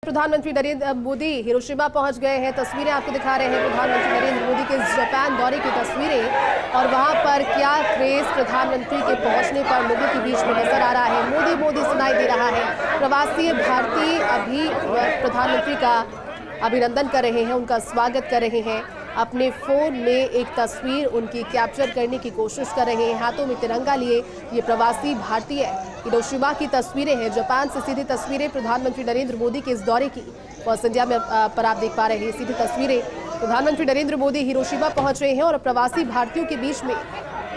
प्रधानमंत्री नरेंद्र मोदी हिरोशिमा पहुंच गए हैं। तस्वीरें आपको दिखा रहे हैं प्रधानमंत्री नरेंद्र मोदी के जापान दौरे की तस्वीरें, और वहां पर क्या क्रेज प्रधानमंत्री के पहुंचने पर लोगों के बीच में नजर आ रहा है। मोदी मोदी सुनाई दे रहा है। प्रवासी भारतीय अभी प्रधानमंत्री का अभिनंदन कर रहे हैं, उनका स्वागत कर रहे हैं। अपने फोन में एक तस्वीर उनकी कैप्चर करने की कोशिश कर रहे हैं, हाथों में तिरंगा लिए। ये प्रवासी भारतीय हिरोशिमा की तस्वीरें हैं, जापान से सीधी तस्वीरें प्रधानमंत्री नरेंद्र मोदी के इस दौरे की। फर्स्ट इंडिया में पर आप देख पा रहे हैं सीधी तस्वीरें। प्रधानमंत्री नरेंद्र मोदी हिरोशिमा पहुंच रहे हैं और प्रवासी भारतीयों के बीच में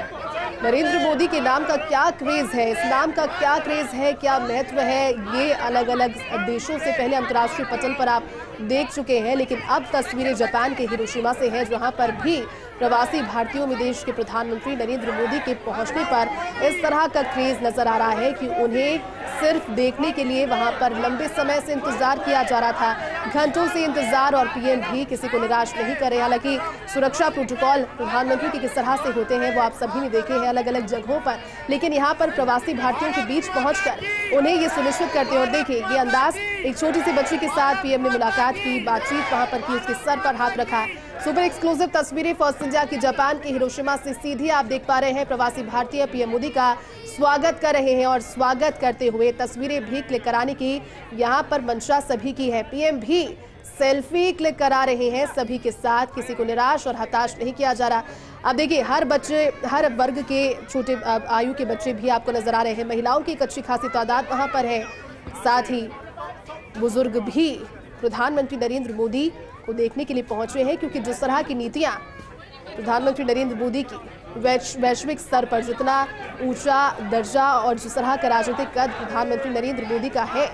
नरेंद्र मोदी के नाम का क्या क्रेज है, इस नाम का क्या क्रेज है, क्या महत्व है, ये अलग अलग देशों से पहले अंतर्राष्ट्रीय पटल पर आप देख चुके हैं, लेकिन अब तस्वीरें जापान के हिरोशिमा से है, जहां पर भी प्रवासी भारतीयों में देश के प्रधानमंत्री नरेंद्र मोदी के पहुंचने पर इस तरह का क्रेज नजर आ रहा है कि उन्हें सिर्फ देखने के लिए वहां पर लंबे समय से इंतजार किया जा रहा था, घंटों से इंतजार, और पीएम भी किसी को निराश नहीं करे। हालांकि सुरक्षा प्रोटोकॉल प्रधानमंत्री के किस तरह से होते हैं वो आप सभी ने देखे हैं अलग अलग जगहों पर, लेकिन यहाँ पर प्रवासी भारतीयों के बीच पहुंचकर उन्हें ये सुनिश्चित करते हैं। और देखिए ये अंदाज, एक छोटी सी बच्ची के साथ पीएम ने मुलाकात की, बातचीत वहां पर की, उसके सर पर हाथ रखा। सुपर एक्सक्लूसिव तस्वीरें फर्स्ट इंडिया की जापान के हिरोशिमा से सीधी आप देख पा रहे हैं। प्रवासी भारतीय पीएम मोदी का स्वागत कर रहे हैं, और स्वागत करते हुए तस्वीरें भी क्लिक कराने की यहां पर मंशा सभी की है। पीएम भी सेल्फी क्लिक करा रहे हैं सभी के साथ, किसी को निराश और हताश नहीं किया जा रहा। अब देखिए हर बच्चे, हर वर्ग के छोटे आयु के बच्चे भी आपको नजर आ रहे हैं। महिलाओं की एक अच्छी खासी तादाद वहां पर है, साथ ही बुजुर्ग भी प्रधानमंत्री नरेंद्र मोदी को देखने के लिए पहुंच रहे हैं, क्योंकि जिस तरह की नीतियां प्रधानमंत्री नरेंद्र मोदी की वैश्विक स्तर पर जितना ऊंचा दर्जा और जिस तरह का राजनीतिक कद प्रधानमंत्री नरेंद्र मोदी का है,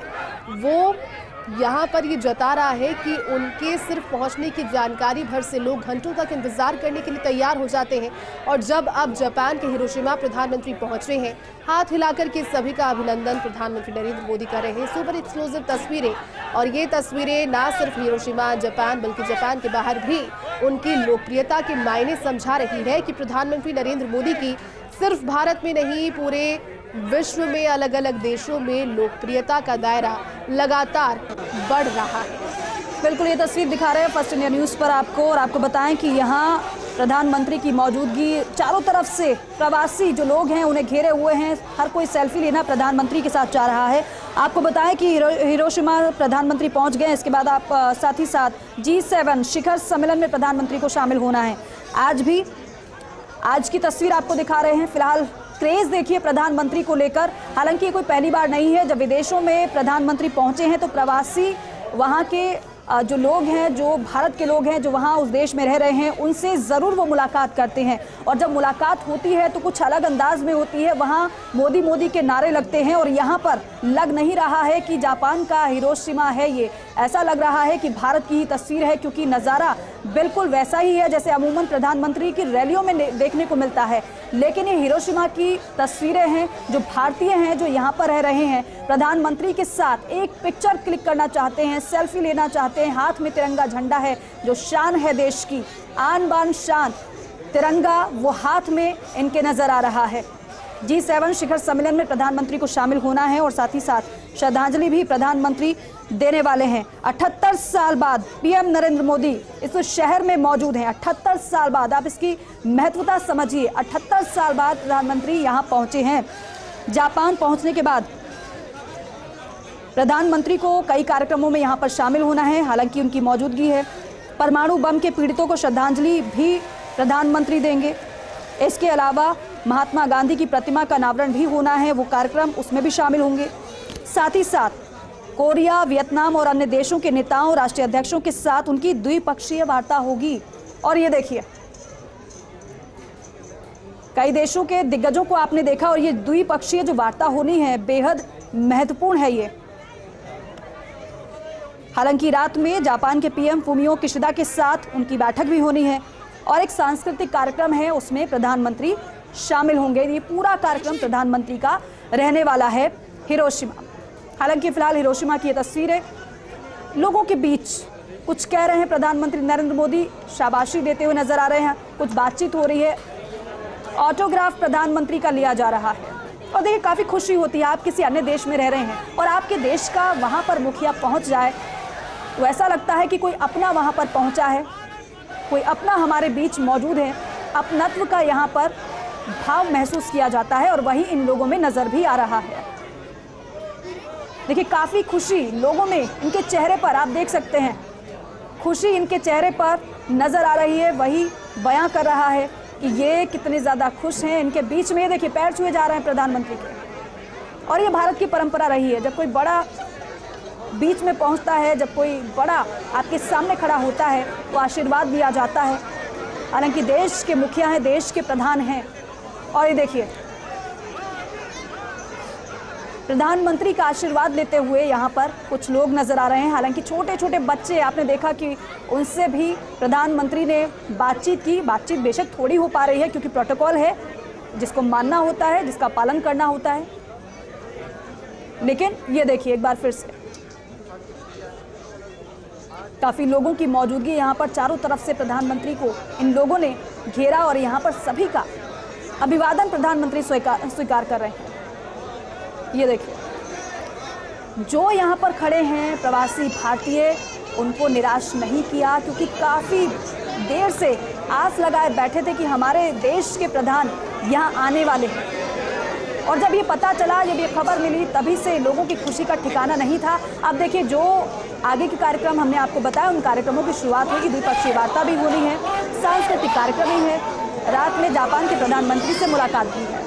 वो यहाँ पर ये जता रहा है कि उनके सिर्फ पहुंचने की जानकारी भर से लोग घंटों तक इंतजार करने के लिए तैयार हो जाते हैं। और जब अब जापान के हिरोशिमा प्रधानमंत्री पहुंच रहे हैं, हाथ हिलाकर के सभी का अभिनंदन प्रधानमंत्री नरेंद्र मोदी कर रहे हैं। सुपर एक्सक्लूसिव तस्वीरें, और ये तस्वीरें ना सिर्फ हिरोशिमा जापान बल्कि जापान के बाहर भी उनकी लोकप्रियता के मायने समझा रही है कि प्रधानमंत्री नरेंद्र मोदी की सिर्फ भारत में नहीं पूरे विश्व में अलग अलग देशों में लोकप्रियता का दायरा लगातार बढ़ रहा है। बिल्कुल ये तस्वीर दिखा रहे हैं फर्स्ट इंडिया न्यूज़ पर आपको, और आपको बताएं कि यहाँ प्रधानमंत्री की मौजूदगी, चारों तरफ से प्रवासी जो लोग हैं उन्हें घेरे हुए हैं, हर कोई सेल्फी लेना प्रधानमंत्री के साथ चाह रहा है। आपको बताएं कि हिरोशिमा प्रधानमंत्री पहुंच गए, इसके बाद आप साथ ही साथ G7 शिखर सम्मेलन में प्रधानमंत्री को शामिल होना है। आज की तस्वीर आपको दिखा रहे हैं। फिलहाल क्रेज देखिए प्रधानमंत्री को लेकर, हालांकि ये कोई पहली बार नहीं है। जब विदेशों में प्रधानमंत्री पहुंचे हैं तो प्रवासी वहां के जो लोग हैं, जो भारत के लोग हैं, जो वहाँ उस देश में रह रहे हैं, उनसे ज़रूर वो मुलाकात करते हैं, और जब मुलाकात होती है तो कुछ अलग अंदाज में होती है। वहाँ मोदी मोदी के नारे लगते हैं, और यहाँ पर लग नहीं रहा है कि जापान का हिरोशिमा है, ये ऐसा लग रहा है कि भारत की ही तस्वीर है, क्योंकि नज़ारा बिल्कुल वैसा ही है जैसे अमूमन प्रधानमंत्री की रैलियों में देखने को मिलता है। लेकिन ये हिरोशिमा की तस्वीरें हैं, जो भारतीय हैं जो यहाँ पर रह रहे हैं, प्रधानमंत्री के साथ एक पिक्चर क्लिक करना चाहते हैं, सेल्फी लेना चाहते हैं। हाथ में तिरंगा झंडा है, जो शान है देश की, आन बान शान तिरंगा वो हाथ में इनके नजर आ रहा है। G7 शिखर सम्मेलन में प्रधानमंत्री को शामिल होना है, और साथ ही साथ श्रद्धांजलि भी प्रधानमंत्री देने वाले हैं। 78 साल बाद पीएम नरेंद्र मोदी इस शहर में मौजूद हैं। 78 साल बाद, आप इसकी महत्वता समझिए, 78 साल बाद प्रधानमंत्री यहाँ पहुंचे हैं। जापान पहुंचने के बाद प्रधानमंत्री को कई कार्यक्रमों में यहाँ पर शामिल होना है, हालांकि उनकी मौजूदगी है। परमाणु बम के पीड़ितों को श्रद्धांजलि भी प्रधानमंत्री देंगे। इसके अलावा महात्मा गांधी की प्रतिमा का अनावरण भी होना है, वो कार्यक्रम उसमें भी शामिल होंगे। साथ ही साथ कोरिया, वियतनाम और अन्य देशों के नेताओं, राष्ट्रीय अध्यक्षों के साथ उनकी द्विपक्षीय वार्ता होगी। और ये देखिए कई देशों के दिग्गजों को आपने देखा, और ये द्विपक्षीय जो वार्ता होनी है बेहद महत्वपूर्ण है ये। हालांकि रात में जापान के पीएम फुमियो किशिदा के साथ उनकी बैठक भी होनी है, और एक सांस्कृतिक कार्यक्रम है, उसमें प्रधानमंत्री शामिल होंगे। ये पूरा कार्यक्रम प्रधानमंत्री का रहने वाला है हिरोशिमा। हालांकि फिलहाल हिरोशिमा की ये तस्वीरें, लोगों के बीच कुछ कह रहे हैं प्रधानमंत्री नरेंद्र मोदी, शाबाशी देते हुए नजर आ रहे हैं, कुछ बातचीत हो रही है, ऑटोग्राफ प्रधानमंत्री का लिया जा रहा है। और देखिए काफ़ी खुशी होती है, आप किसी अन्य देश में रह रहे हैं और आपके देश का वहाँ पर मुखिया पहुँच जाए तो ऐसा लगता है कि कोई अपना वहाँ पर पहुँचा है, कोई अपना हमारे बीच मौजूद है। अपनत्व का यहाँ पर भाव महसूस किया जाता है और वही इन लोगों में नज़र भी आ रहा है। देखिए, काफ़ी खुशी लोगों में, इनके चेहरे पर आप देख सकते हैं, खुशी इनके चेहरे पर नज़र आ रही है। वही बयां कर रहा है कि ये कितने ज़्यादा खुश हैं। इनके बीच में देखिए पैर छुए जा रहे हैं प्रधानमंत्री के। और ये भारत की परंपरा रही है, जब कोई बड़ा बीच में पहुंचता है, जब कोई बड़ा आपके सामने खड़ा होता है तो आशीर्वाद दिया जाता है। हालांकि देश के मुखिया हैं, देश के प्रधान हैं, और ये देखिए प्रधानमंत्री का आशीर्वाद लेते हुए यहाँ पर कुछ लोग नजर आ रहे हैं। हालांकि छोटे छोटे बच्चे, आपने देखा कि उनसे भी प्रधानमंत्री ने बातचीत की। बातचीत बेशक थोड़ी हो पा रही है क्योंकि प्रोटोकॉल है जिसको मानना होता है, जिसका पालन करना होता है। लेकिन ये देखिए एक बार फिर से काफ़ी लोगों की मौजूदगी यहाँ पर, चारों तरफ से प्रधानमंत्री को इन लोगों ने घेरा और यहाँ पर सभी का अभिवादन प्रधानमंत्री स्वीकार कर रहे हैं। ये देखिए, जो यहाँ पर खड़े हैं प्रवासी भारतीय, उनको निराश नहीं किया, क्योंकि काफ़ी देर से आस लगाए बैठे थे कि हमारे देश के प्रधान यहाँ आने वाले हैं। और जब ये पता चला, जब ये खबर मिली, तभी से लोगों की खुशी का ठिकाना नहीं था। अब देखिए, जो आगे के कार्यक्रम हमने आपको बताया, उन कार्यक्रमों की शुरुआत होगी, द्विपक्षीय वार्ता भी होनी है, सांस्कृतिक कार्यक्रम भी है, रात में जापान के प्रधानमंत्री से मुलाकात भी है।